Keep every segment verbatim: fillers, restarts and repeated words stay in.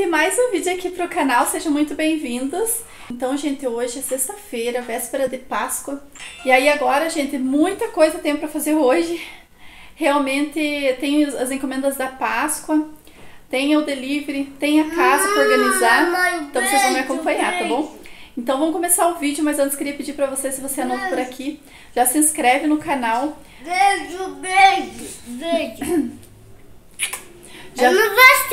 gente, mais um vídeo aqui pro canal, sejam muito bem-vindos. Então, gente, hoje é sexta-feira, véspera de Páscoa. E aí agora, gente, muita coisa tem pra fazer hoje. Realmente tem as encomendas da Páscoa, tem o delivery, tem a casa pra organizar. Então vocês vão me acompanhar, tá bom? Então vamos começar o vídeo, mas antes queria pedir pra você, se você é novo por aqui, já se inscreve no canal. Beijo, beijo, beijo. Já... Amo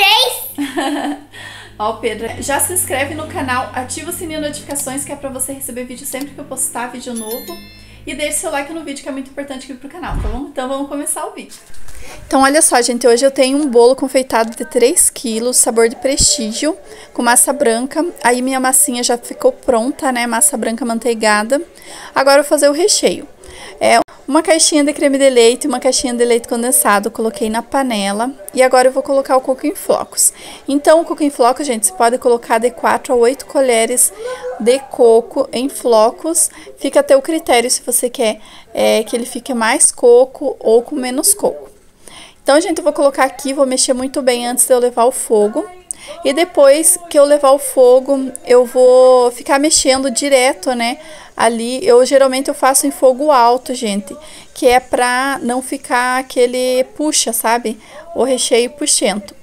vocês! Ó, o Pedro, já se inscreve no canal, ativa o sininho de notificações, que é pra você receber vídeo sempre que eu postar vídeo novo. E deixe seu like no vídeo, que é muito importante aqui pro canal, tá bom? Então vamos começar o vídeo. Então olha só, gente, hoje eu tenho um bolo confeitado de três quilos, sabor de prestígio, com massa branca. Aí minha massinha já ficou pronta, né, massa branca manteigada. Agora eu vou fazer o recheio. É uma caixinha de creme de leite e uma caixinha de leite condensado, coloquei na panela. E agora eu vou colocar o coco em flocos. Então o coco em flocos, gente, você pode colocar de quatro a oito colheres de coco em flocos. Fica a teu critério se você quer é, que ele fique mais coco ou com menos coco. Então, gente, eu vou colocar aqui, vou mexer muito bem antes de eu levar ao fogo. E depois que eu levar ao fogo, eu vou ficar mexendo direto, né? Ali, eu geralmente eu faço em fogo alto, gente, que é pra não ficar aquele puxa, sabe? O recheio puxento.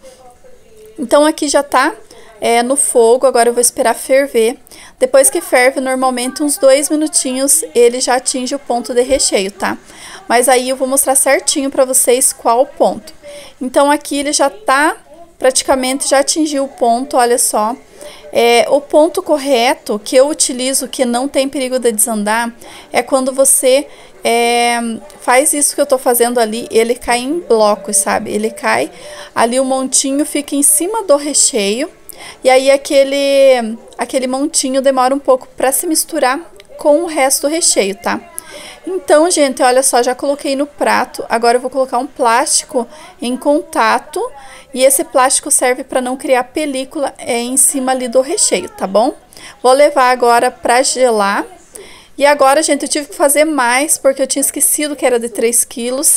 Então, aqui já tá é, no fogo, agora eu vou esperar ferver. Depois que ferve, normalmente uns dois minutinhos, ele já atinge o ponto de recheio, tá? Mas aí eu vou mostrar certinho pra vocês qual o ponto. Então, aqui ele já tá... praticamente já atingiu o ponto, olha só. É, o ponto correto que eu utilizo, que não tem perigo de desandar, é quando você é, faz isso que eu tô fazendo ali, ele cai em blocos, sabe? Ele cai, ali o montinho fica em cima do recheio, e aí aquele, aquele montinho demora um pouco para se misturar com o resto do recheio, tá? Então, gente, olha só, já coloquei no prato. Agora eu vou colocar um plástico em contato. E esse plástico serve para não criar película é, em cima ali do recheio, tá bom? Vou levar agora para gelar. E agora, gente, eu tive que fazer mais, porque eu tinha esquecido que era de três quilos.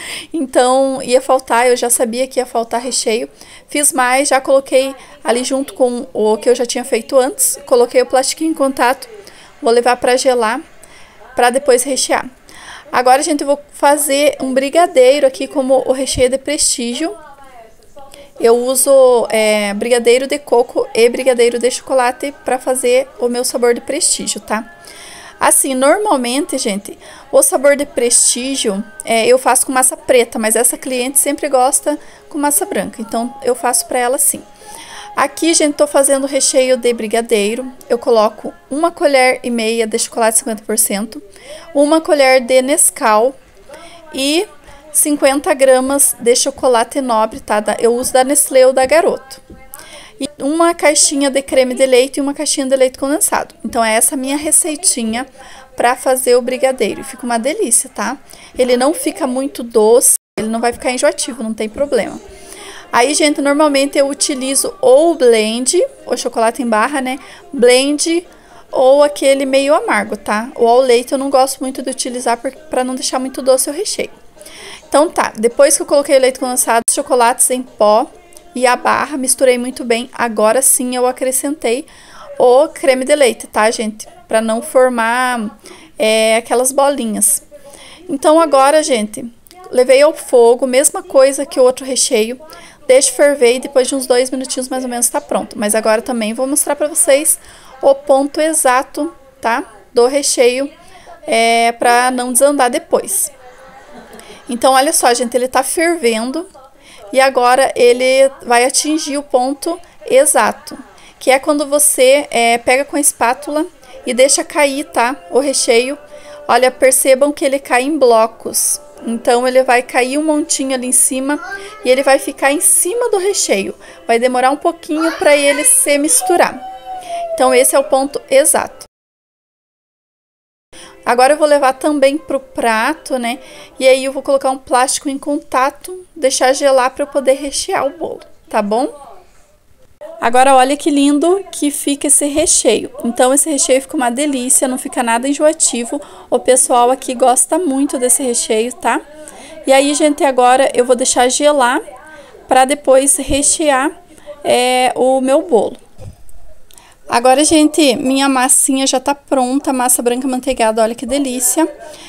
Então, ia faltar, eu já sabia que ia faltar recheio. Fiz mais, já coloquei ali junto com o que eu já tinha feito antes. Coloquei o plastiquinho em contato. Vou levar para gelar, para depois rechear. Agora, gente, eu vou fazer um brigadeiro aqui como o recheio de prestígio. Eu uso é, brigadeiro de coco e brigadeiro de chocolate para fazer o meu sabor de prestígio, tá? Assim, normalmente, gente, o sabor de prestígio é, eu faço com massa preta, mas essa cliente sempre gosta com massa branca, então eu faço para ela assim. Aqui, gente, tô fazendo o recheio de brigadeiro. Eu coloco uma colher e meia de chocolate cinquenta por cento, uma colher de Nescau e cinquenta gramas de chocolate nobre, tá? Eu uso da Nestlé ou da Garoto. E uma caixinha de creme de leite e uma caixinha de leite condensado. Então, é essa minha receitinha para fazer o brigadeiro. Fica uma delícia, tá? Ele não fica muito doce, ele não vai ficar enjoativo, não tem problema. Aí, gente, normalmente eu utilizo ou o blend, o chocolate em barra, né? Blend ou aquele meio amargo, tá? O ao leite eu não gosto muito de utilizar para não deixar muito doce o recheio. Então tá, depois que eu coloquei o leite condensado, os chocolates em pó e a barra, misturei muito bem. Agora sim eu acrescentei o creme de leite, tá, gente? Para não formar é, aquelas bolinhas. Então agora, gente, levei ao fogo, mesma coisa que o outro recheio. Deixo ferver e depois de uns dois minutinhos mais ou menos tá pronto. Mas agora também vou mostrar pra vocês o ponto exato, tá? Do recheio, é, pra não desandar depois. Então, olha só, gente, ele tá fervendo. E agora ele vai atingir o ponto exato. Que é quando você é, pega com a espátula e deixa cair, tá? O recheio. Olha, percebam que ele cai em blocos. Então, ele vai cair um montinho ali em cima e ele vai ficar em cima do recheio. Vai demorar um pouquinho para ele se misturar. Então, esse é o ponto exato. Agora, eu vou levar também pro prato, né? E aí, eu vou colocar um plástico em contato, deixar gelar para eu poder rechear o bolo, tá bom? Agora, olha que lindo que fica esse recheio. Então, esse recheio fica uma delícia, não fica nada enjoativo. O pessoal aqui gosta muito desse recheio, tá? E aí, gente, agora eu vou deixar gelar para depois rechear é, o meu bolo. Agora, gente, minha massinha já tá pronta, massa branca manteigada, olha que delícia.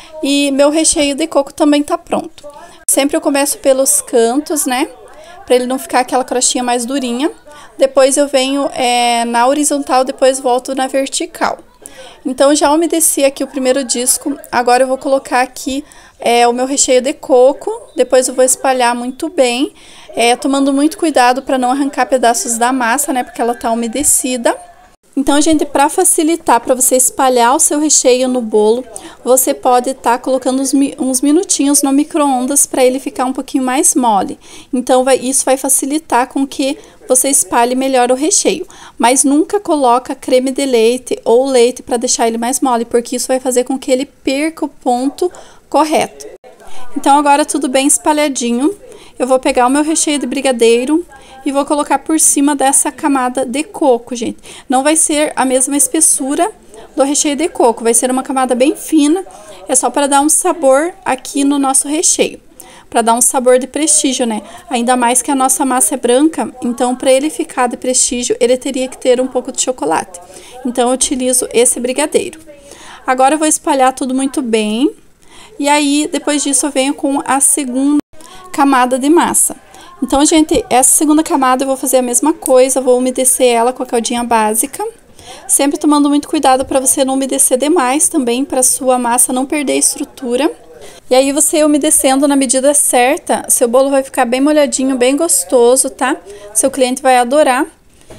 E meu recheio de coco também tá pronto. Sempre eu começo pelos cantos, né? Pra ele não ficar aquela crostinha mais durinha. Depois eu venho é, na horizontal, depois volto na vertical. Então, já umedeci aqui o primeiro disco. Agora eu vou colocar aqui é, o meu recheio de coco. Depois eu vou espalhar muito bem, é, tomando muito cuidado para não arrancar pedaços da massa, né? Porque ela tá umedecida. Então, gente, para facilitar, para você espalhar o seu recheio no bolo, você pode estar tá colocando uns, uns minutinhos no micro-ondas para ele ficar um pouquinho mais mole. Então, vai, isso vai facilitar com que você espalhe melhor o recheio. Mas nunca coloca creme de leite ou leite para deixar ele mais mole, porque isso vai fazer com que ele perca o ponto correto. Então, agora tudo bem espalhadinho, eu vou pegar o meu recheio de brigadeiro e vou colocar por cima dessa camada de coco, gente. Não vai ser a mesma espessura do recheio de coco, vai ser uma camada bem fina, é só para dar um sabor aqui no nosso recheio. Para dar um sabor de prestígio, né? Ainda mais que a nossa massa é branca, então para ele ficar de prestígio, ele teria que ter um pouco de chocolate. Então eu utilizo esse brigadeiro. Agora eu vou espalhar tudo muito bem. E aí, depois disso, eu venho com a segunda camada de massa. Então, gente, essa segunda camada eu vou fazer a mesma coisa, vou umedecer ela com a caldinha básica. Sempre tomando muito cuidado para você não umedecer demais também, para sua massa não perder a estrutura. E aí, você umedecendo na medida certa, seu bolo vai ficar bem molhadinho, bem gostoso, tá? Seu cliente vai adorar.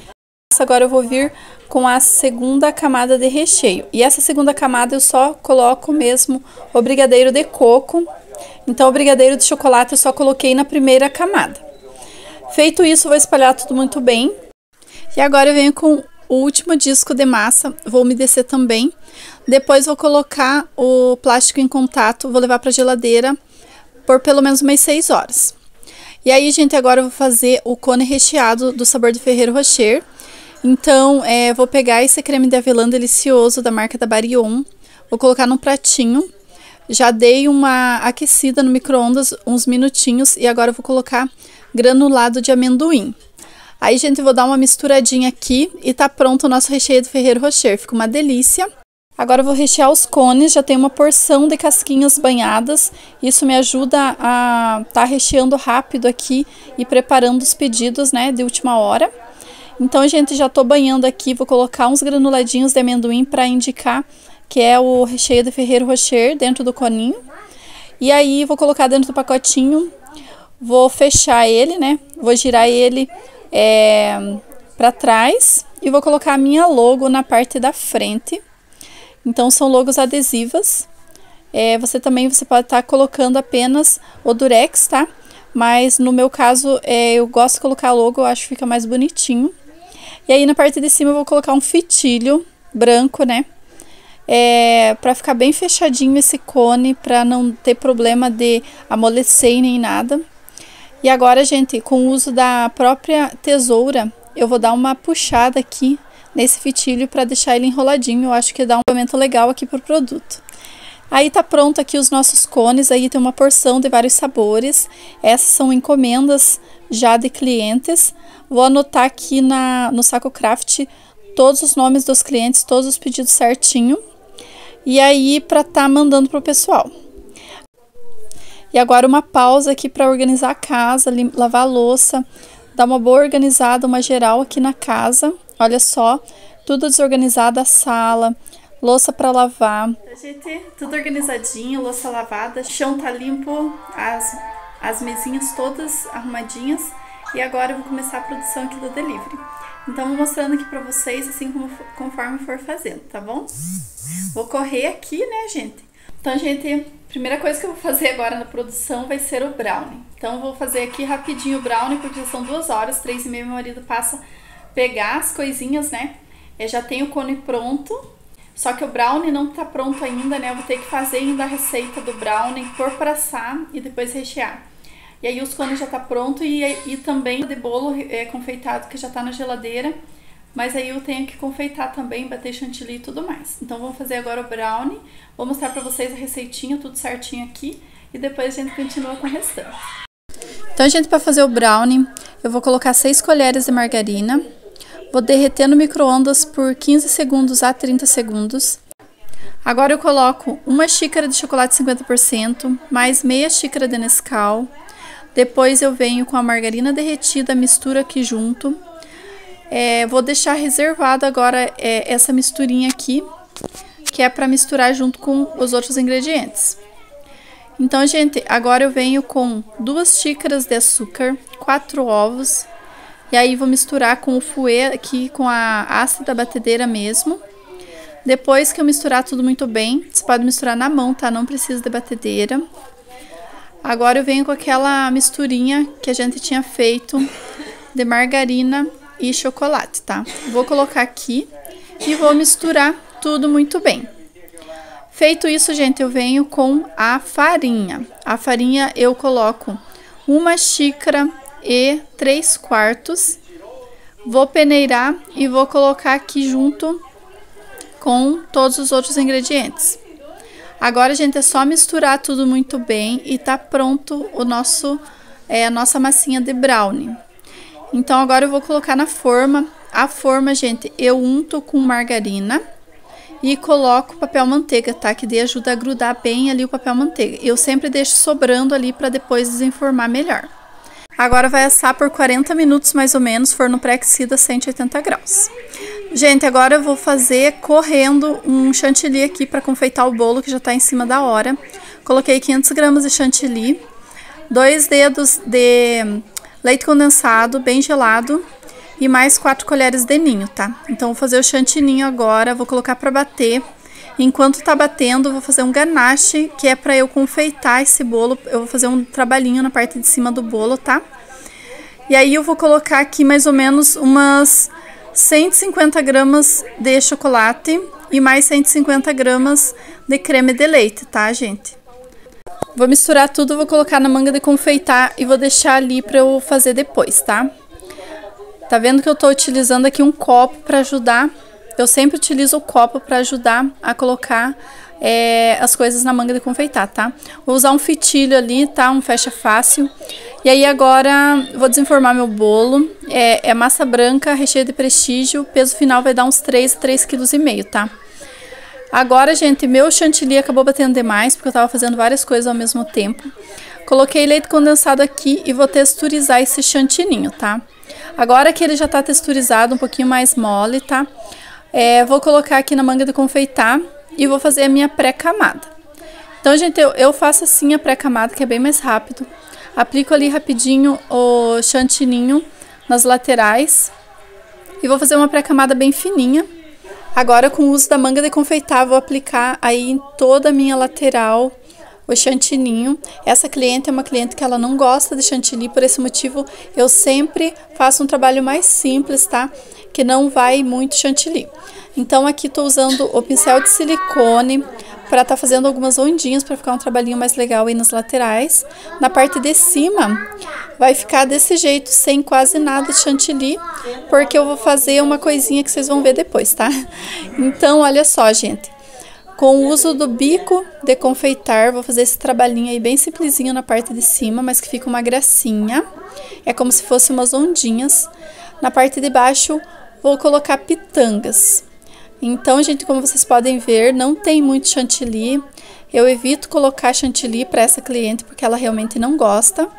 Agora eu vou vir com a segunda camada de recheio. E essa segunda camada eu só coloco mesmo o brigadeiro de coco. Então, o brigadeiro de chocolate eu só coloquei na primeira camada. Feito isso, vou espalhar tudo muito bem. E agora eu venho com o último disco de massa, vou umedecer também. Depois vou colocar o plástico em contato, vou levar para a geladeira por pelo menos umas seis horas. E aí, gente, agora eu vou fazer o cone recheado do sabor de Ferrero Rocher. Então, é, vou pegar esse creme de avelã delicioso da marca da Barillon, vou colocar num pratinho. Já dei uma aquecida no micro-ondas uns minutinhos e agora eu vou colocar granulado de amendoim. Aí, gente, eu vou dar uma misturadinha aqui e tá pronto o nosso recheio do Ferrero Rocher. Fica uma delícia. Agora eu vou rechear os cones, já tem uma porção de casquinhas banhadas. Isso me ajuda a tá recheando rápido aqui e preparando os pedidos, né, de última hora. Então, gente, já tô banhando aqui, vou colocar uns granuladinhos de amendoim para indicar que é o recheio de Ferrero Rocher dentro do coninho. E aí, vou colocar dentro do pacotinho, vou fechar ele, né? Vou girar ele é, para trás e vou colocar a minha logo na parte da frente. Então, são logos adesivas. É, você também você pode estar tá colocando apenas o durex, tá? Mas no meu caso, é, eu gosto de colocar logo, eu acho que fica mais bonitinho. E aí, na parte de cima, eu vou colocar um fitilho branco, né? É, para ficar bem fechadinho esse cone, para não ter problema de amolecer nem nada. E agora, gente, com o uso da própria tesoura, eu vou dar uma puxada aqui nesse fitilho para deixar ele enroladinho. Eu acho que dá um acabamento legal aqui pro produto. Aí tá pronto aqui os nossos cones, aí tem uma porção de vários sabores. Essas são encomendas já de clientes. Vou anotar aqui na, no Saco Craft todos os nomes dos clientes, todos os pedidos certinho. E aí, para tá mandando pro pessoal. E agora uma pausa aqui para organizar a casa, lavar a louça, dar uma boa organizada, uma geral aqui na casa. Olha só, tudo desorganizado, a sala, louça para lavar. Gente, tudo organizadinho, louça lavada, chão tá limpo, as, as mesinhas todas arrumadinhas. E agora eu vou começar a produção aqui do delivery. Então, vou mostrando aqui pra vocês, assim, como, conforme for fazendo, tá bom? Vou correr aqui, né, gente? Então, gente, a primeira coisa que eu vou fazer agora na produção vai ser o brownie. Então, eu vou fazer aqui rapidinho o brownie, porque já são duas horas, três e meia, meu marido passa pegar as coisinhas, né? Eu já tenho o cone pronto, só que o brownie não tá pronto ainda, né? Eu vou ter que fazer ainda a receita do brownie, pôr pra assar e depois rechear. E aí os cones já tá pronto e, e também de bolo é, confeitado que já tá na geladeira. Mas aí eu tenho que confeitar também, bater chantilly e tudo mais. Então vamos fazer agora o brownie. Vou mostrar pra vocês a receitinha, tudo certinho aqui. E depois a gente continua com o restante. Então, gente, pra fazer o brownie, eu vou colocar seis colheres de margarina. Vou derreter no micro-ondas por quinze segundos a trinta segundos. Agora eu coloco uma xícara de chocolate cinquenta por cento, mais meia xícara de Nescau. Depois eu venho com a margarina derretida, misturo aqui junto. É, vou deixar reservado agora é, essa misturinha aqui, que é para misturar junto com os outros ingredientes. Então, gente, agora eu venho com duas xícaras de açúcar, quatro ovos, e aí vou misturar com o fouet aqui, com a haste da batedeira mesmo. Depois que eu misturar tudo muito bem, você pode misturar na mão, tá? Não precisa de batedeira. Agora eu venho com aquela misturinha que a gente tinha feito de margarina e chocolate, tá? Vou colocar aqui e vou misturar tudo muito bem. Feito isso, gente, eu venho com a farinha. A farinha eu coloco uma xícara e três quartos. Vou peneirar e vou colocar aqui junto com todos os outros ingredientes. Agora, gente, é só misturar tudo muito bem e tá pronto o nosso, é, a nossa massinha de brownie. Então, agora eu vou colocar na forma. A forma, gente, eu unto com margarina. E coloco papel manteiga, tá? Que daí ajuda a grudar bem ali o papel manteiga. Eu sempre deixo sobrando ali para depois desenformar melhor. Agora vai assar por quarenta minutos mais ou menos, forno pré-aquecido a cento e oitenta graus. Gente, agora eu vou fazer correndo um chantilly aqui para confeitar o bolo que já tá em cima da hora. Coloquei quinhentos gramas de chantilly, dois dedos de leite condensado bem gelado. E mais quatro colheres de ninho, tá? Então, vou fazer o chantininho agora, vou colocar pra bater. Enquanto tá batendo, vou fazer um ganache, que é pra eu confeitar esse bolo. Eu vou fazer um trabalhinho na parte de cima do bolo, tá? E aí, eu vou colocar aqui mais ou menos umas cento e cinquenta gramas de chocolate e mais cento e cinquenta gramas de creme de leite, tá, gente? Vou misturar tudo, vou colocar na manga de confeitar e vou deixar ali pra eu fazer depois, tá? Tá vendo que eu tô utilizando aqui um copo para ajudar? Eu sempre utilizo o copo para ajudar a colocar é, as coisas na manga de confeitar, tá? Vou usar um fitilho ali, tá? Um fecha fácil. E aí agora vou desenformar meu bolo. É, é massa branca, recheio de prestígio. O peso final vai dar uns três, três vírgula cinco quilos, tá? Agora, gente, meu chantilly acabou batendo demais, porque eu tava fazendo várias coisas ao mesmo tempo. Coloquei leite condensado aqui e vou texturizar esse chantininho, tá? Agora que ele já tá texturizado, um pouquinho mais mole, tá? É, vou colocar aqui na manga de confeitar e vou fazer a minha pré-camada. Então, gente, eu, eu faço assim a pré-camada, que é bem mais rápido. Aplico ali rapidinho o chantininho nas laterais e vou fazer uma pré-camada bem fininha. Agora, com o uso da manga de confeitar, vou aplicar aí em toda a minha lateral o chantininho. Essa cliente é uma cliente que ela não gosta de chantilly, por esse motivo eu sempre faço um trabalho mais simples, tá? Que não vai muito chantilly. Então aqui tô usando o pincel de silicone para tá fazendo algumas ondinhas para ficar um trabalhinho mais legal aí nas laterais. Na parte de cima vai ficar desse jeito, sem quase nada de chantilly, porque eu vou fazer uma coisinha que vocês vão ver depois, tá? Então, olha só, gente. Com o uso do bico de confeitar, vou fazer esse trabalhinho aí bem simplesinho na parte de cima, mas que fica uma gracinha. É como se fosse umas ondinhas. Na parte de baixo, vou colocar pitangas. Então, gente, como vocês podem ver, não tem muito chantilly. Eu evito colocar chantilly para essa cliente, porque ela realmente não gosta.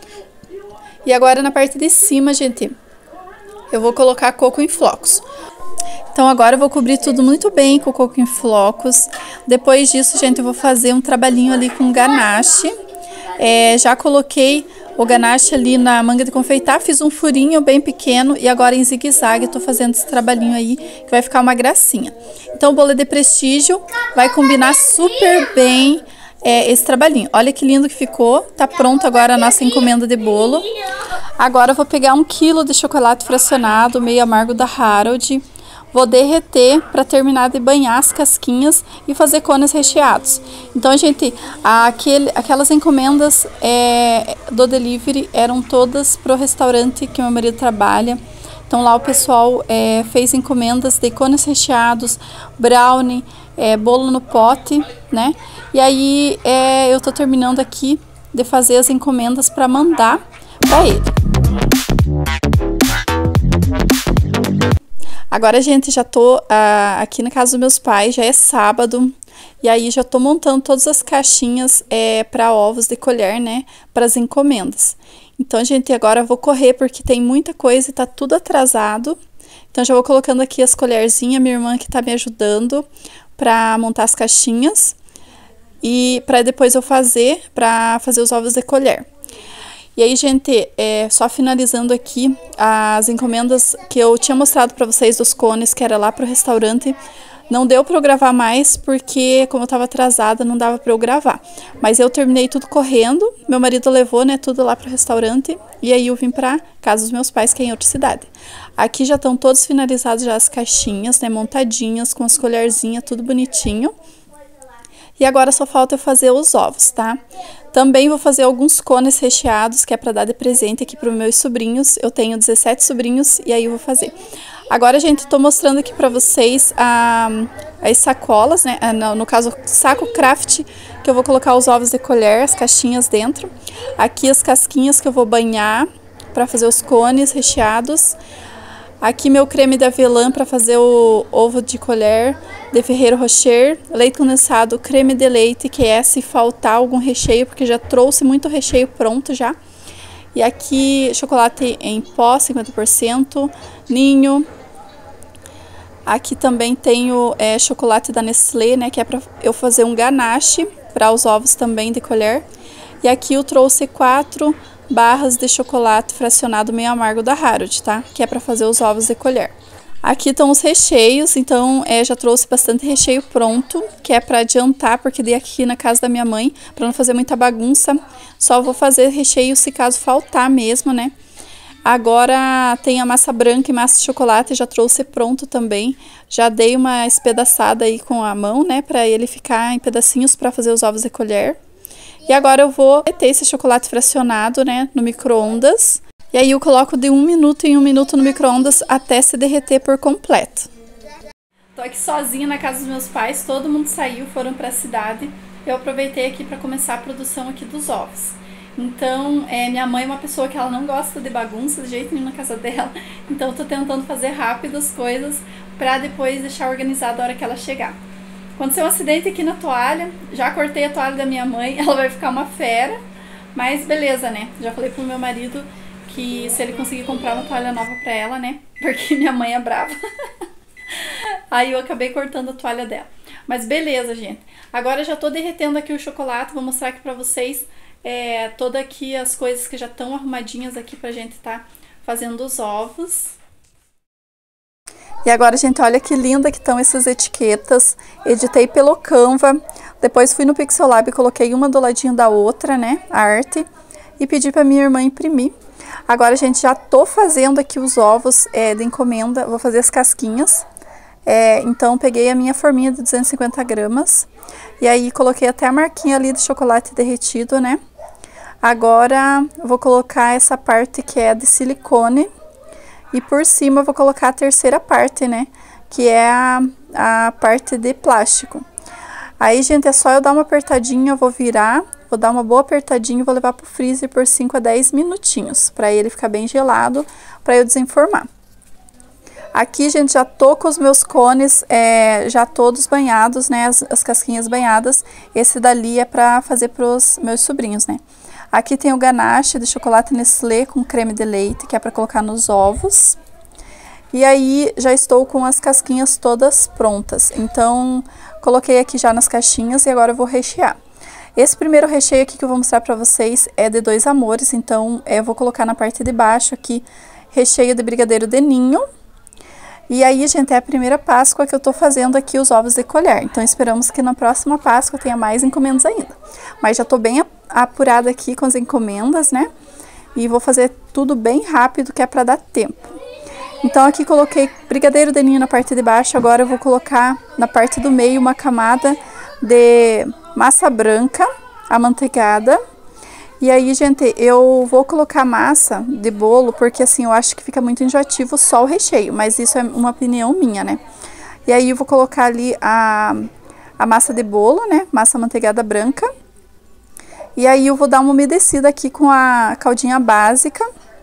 E agora, na parte de cima, gente, eu vou colocar coco em flocos. Então, agora eu vou cobrir tudo muito bem com coco em flocos. Depois disso, gente, eu vou fazer um trabalhinho ali com ganache. É, já coloquei o ganache ali na manga de confeitar, fiz um furinho bem pequeno e agora em zigue-zague eu tô fazendo esse trabalhinho aí, que vai ficar uma gracinha. Então, o bolo de prestígio vai combinar super bem é, esse trabalhinho. Olha que lindo que ficou. Tá pronto agora a nossa encomenda de bolo. Agora eu vou pegar um quilo de chocolate fracionado, meio amargo da Harold. Vou derreter para terminar de banhar as casquinhas e fazer cones recheados. Então, gente, aquele, aquelas encomendas é, do delivery eram todas pro restaurante que meu marido trabalha. Então, lá o pessoal é, fez encomendas de cones recheados, brownie, é, bolo no pote, né? E aí, é, eu tô terminando aqui de fazer as encomendas para mandar para ele. Agora, gente, já tô ah, aqui na casa dos meus pais, já é sábado. E aí já tô montando todas as caixinhas é, para ovos de colher, né? Para as encomendas. Então, gente, agora eu vou correr porque tem muita coisa e tá tudo atrasado. Então, já vou colocando aqui as colherzinhas, minha irmã que tá me ajudando para montar as caixinhas. E para depois eu fazer, para fazer os ovos de colher. E aí, gente, é, só finalizando aqui as encomendas que eu tinha mostrado para vocês dos cones, que era lá pro restaurante. Não deu para eu gravar mais, porque como eu tava atrasada, não dava para eu gravar. Mas eu terminei tudo correndo, meu marido levou, né, tudo lá pro restaurante. E aí eu vim pra casa dos meus pais, que é em outra cidade. Aqui já estão todos finalizados já as caixinhas, né, montadinhas, com as colherzinhas, tudo bonitinho. E agora só falta eu fazer os ovos, tá? Também vou fazer alguns cones recheados, que é para dar de presente aqui para os meus sobrinhos. Eu tenho dezessete sobrinhos e aí eu vou fazer. Agora, gente, tô mostrando aqui para vocês a, as sacolas, né? No, no caso, saco craft, que eu vou colocar os ovos de colher, as caixinhas dentro. Aqui as casquinhas que eu vou banhar para fazer os cones recheados. Aqui meu creme de avelã para fazer o ovo de colher de Ferrero Rocher, leite condensado, creme de leite, que é se faltar algum recheio, porque já trouxe muito recheio pronto já. E aqui chocolate em pó, cinquenta por cento, ninho. Aqui também tenho é, chocolate da Nestlé, né, que é para eu fazer um ganache para os ovos também de colher. E aqui eu trouxe quatro barras de chocolate fracionado meio amargo da Harrods, tá? Que é para fazer os ovos de colher. Aqui estão os recheios, então é, já trouxe bastante recheio pronto, que é para adiantar, porque dei aqui na casa da minha mãe, para não fazer muita bagunça. Só vou fazer recheio se caso faltar mesmo, né? Agora tem a massa branca e massa de chocolate, já trouxe pronto também. Já dei uma espedaçada aí com a mão, né? Para ele ficar em pedacinhos para fazer os ovos de colher. E agora eu vou meter esse chocolate fracionado, né, no micro-ondas. E aí eu coloco de um minuto em um minuto no micro-ondas até se derreter por completo. Tô aqui sozinha na casa dos meus pais, todo mundo saiu, foram pra cidade. Eu aproveitei aqui para começar a produção aqui dos ovos. Então, é, minha mãe é uma pessoa que ela não gosta de bagunça de jeito nenhum na casa dela. Então eu tô tentando fazer rápido as coisas pra depois deixar organizado a hora que ela chegar. Aconteceu um acidente aqui na toalha, já cortei a toalha da minha mãe, ela vai ficar uma fera, mas beleza, né? Já falei pro meu marido que se ele conseguir comprar uma toalha nova pra ela, né? Porque minha mãe é brava. Aí eu acabei cortando a toalha dela. Mas beleza, gente. Agora já tô derretendo aqui o chocolate, vou mostrar aqui pra vocês é, todas aqui as coisas que já estão arrumadinhas aqui pra gente tá fazendo os ovos. E agora, gente, olha que linda que estão essas etiquetas. Editei pelo Canva. Depois fui no Pixelab e coloquei uma do ladinho da outra, né? A arte. E pedi pra minha irmã imprimir. Agora, gente, já tô fazendo aqui os ovos é, de encomenda. Vou fazer as casquinhas. É, então, peguei a minha forminha de duzentos e cinquenta gramas. E aí, coloquei até a marquinha ali de chocolate derretido, né? Agora, eu vou colocar essa parte que é de silicone. E por cima eu vou colocar a terceira parte, né? Que é a, a parte de plástico. Aí, gente, é só eu dar uma apertadinha, eu vou virar, vou dar uma boa apertadinha e vou levar pro freezer por cinco a dez minutinhos. Pra ele ficar bem gelado, pra eu desenformar. Aqui, gente, já tô com os meus cones, é, já todos banhados, né? As, as casquinhas banhadas. Esse dali é pra fazer pros meus sobrinhos, né? Aqui tem o ganache de chocolate Nestlé com creme de leite, que é para colocar nos ovos. E aí, já estou com as casquinhas todas prontas. Então, coloquei aqui já nas caixinhas e agora eu vou rechear. Esse primeiro recheio aqui que eu vou mostrar para vocês é de dois amores. Então, eu vou colocar na parte de baixo aqui, recheio de brigadeiro de ninho. E aí, gente, é a primeira Páscoa que eu tô fazendo aqui os ovos de colher. Então, esperamos que na próxima Páscoa tenha mais encomendas ainda. Mas já tô bem apurada aqui com as encomendas, né? E vou fazer tudo bem rápido, que é pra dar tempo. Então, aqui coloquei brigadeiro de ninho na parte de baixo. Agora eu vou colocar na parte do meio uma camada de massa branca amanteigada. E aí, gente, eu vou colocar massa de bolo, porque assim, eu acho que fica muito enjoativo só o recheio, mas isso é uma opinião minha, né? E aí eu vou colocar ali a, a massa de bolo, né? Massa amanteigada branca. E aí eu vou dar uma umedecida aqui com a caldinha básica,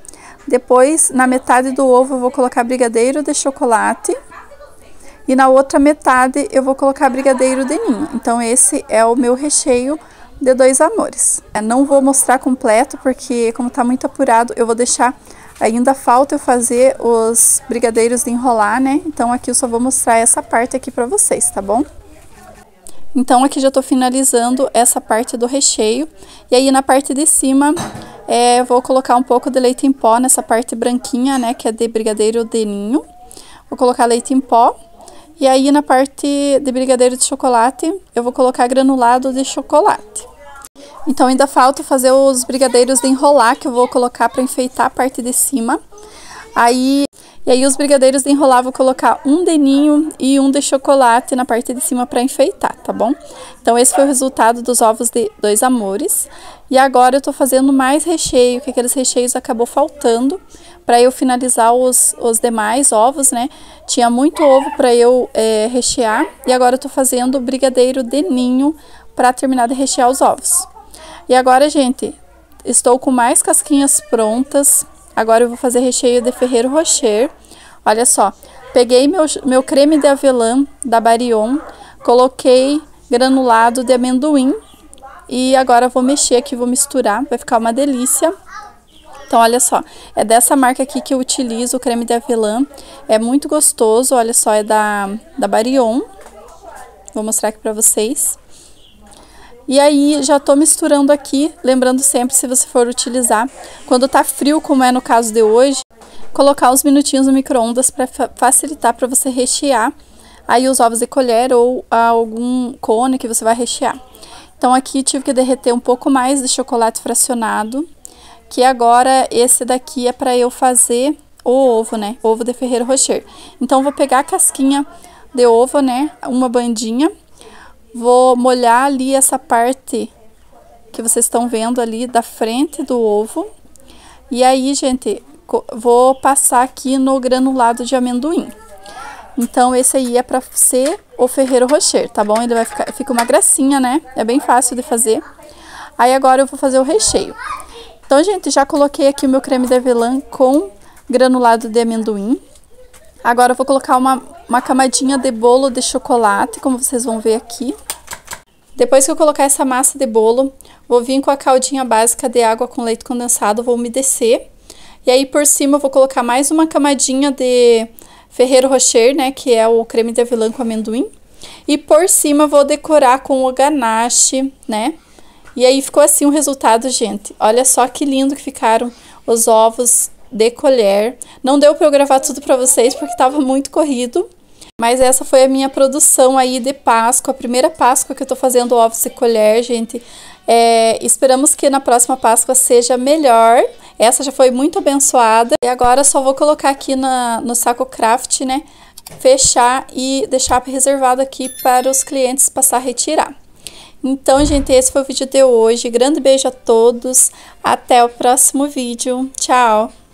Depois, na metade do ovo, eu vou colocar brigadeiro de chocolate. E na outra metade, eu vou colocar brigadeiro de ninho. Então, esse é o meu recheio de dois amores. Eu não vou mostrar completo, porque como tá muito apurado, eu vou deixar... Ainda falta eu fazer os brigadeiros de enrolar, né? Então, aqui eu só vou mostrar essa parte aqui pra vocês, tá bom? Então, aqui já tô finalizando essa parte do recheio. E aí, na parte de cima, é, eu vou colocar um pouco de leite em pó nessa parte branquinha, né? Que é de brigadeiro de ninho. Vou colocar leite em pó. E aí, na parte de brigadeiro de chocolate, eu vou colocar granulado de chocolate. Então, ainda falta fazer os brigadeiros de enrolar, que eu vou colocar para enfeitar a parte de cima. Aí, e aí, os brigadeiros de enrolar, vou colocar um de ninho e um de chocolate na parte de cima para enfeitar, tá bom? Então, esse foi o resultado dos ovos de dois amores. E agora, eu tô fazendo mais recheio, que aqueles recheios acabou faltando para eu finalizar os, os demais ovos, né? Tinha muito ovo para eu é, rechear. E agora, eu tô fazendo brigadeiro de ninho para terminar de rechear os ovos. E agora, gente, estou com mais casquinhas prontas. Agora eu vou fazer recheio de Ferrero Rocher. Olha só, peguei meu, meu creme de avelã da Barion, coloquei granulado de amendoim e agora eu vou mexer aqui, vou misturar, vai ficar uma delícia. Então, olha só, é dessa marca aqui que eu utilizo o creme de avelã. É muito gostoso, olha só, é da, da Barion. Vou mostrar aqui pra vocês. E aí, já tô misturando aqui, lembrando sempre, se você for utilizar, quando tá frio, como é no caso de hoje, colocar uns minutinhos no micro-ondas para facilitar para você rechear aí os ovos de colher ou algum cone que você vai rechear. Então, aqui tive que derreter um pouco mais de chocolate fracionado, que agora esse daqui é para eu fazer o ovo, né? Ovo de Ferrero Rocher. Então, vou pegar a casquinha de ovo, né? Uma bandinha. Vou molhar ali essa parte que vocês estão vendo ali da frente do ovo. E aí, gente, vou passar aqui no granulado de amendoim. Então, esse aí é pra ser o Ferrero Rocher, tá bom? Ele vai ficar, fica uma gracinha, né? É bem fácil de fazer. Aí, agora eu vou fazer o recheio. Então, gente, já coloquei aqui o meu creme de avelã com granulado de amendoim. Agora eu vou colocar uma, uma camadinha de bolo de chocolate, como vocês vão ver aqui. Depois que eu colocar essa massa de bolo, vou vir com a caldinha básica de água com leite condensado, vou umedecer. E aí por cima eu vou colocar mais uma camadinha de Ferrero Rocher, né, que é o creme de avelã com amendoim. E por cima eu vou decorar com o ganache, né. E aí ficou assim o resultado, gente. Olha só que lindo que ficaram os ovos de colher. Não deu pra eu gravar tudo pra vocês porque tava muito corrido. Mas essa foi a minha produção aí de Páscoa, a primeira Páscoa que eu tô fazendo ovos de colher, gente. É, esperamos que na próxima Páscoa seja melhor. Essa já foi muito abençoada. E agora só vou colocar aqui na, no saco craft, né? Fechar e deixar reservado aqui para os clientes passar a retirar. Então, gente, esse foi o vídeo de hoje. Grande beijo a todos. Até o próximo vídeo. Tchau!